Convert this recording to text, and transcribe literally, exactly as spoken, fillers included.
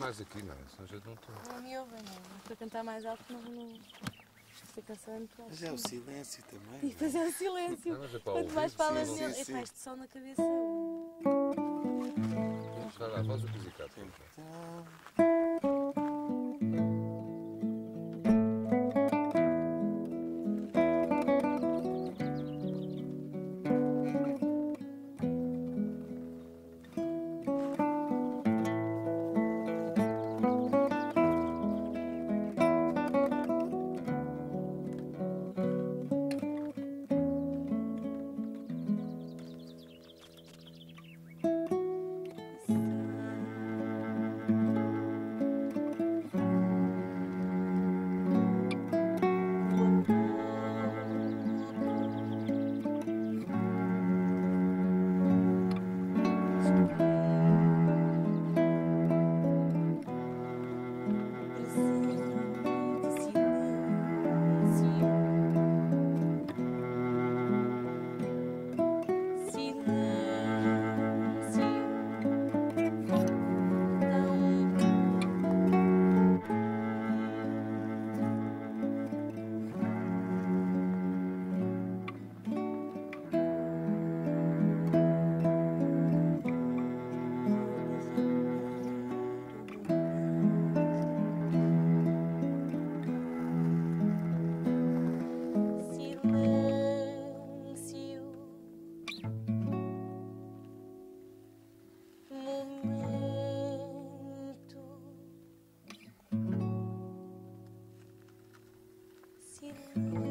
mais aqui, não é? Senão a gente não está. Não me ouvem, não. Mas para cantar mais alto não. não... Esta canção é muito alta. Mas é o silêncio também. E depois é o silêncio. Não, mas é para Quanto ouvir, mais falas sim, nele. sim, É sim. pá, este som na cabeça. Vai lá, faz o pizzicato. Silêncio.